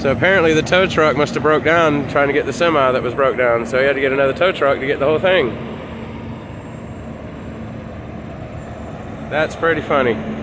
So apparently the tow truck must have broke down trying to get the semi that was broke down. So he had to get another tow truck to get the whole thing. That's pretty funny.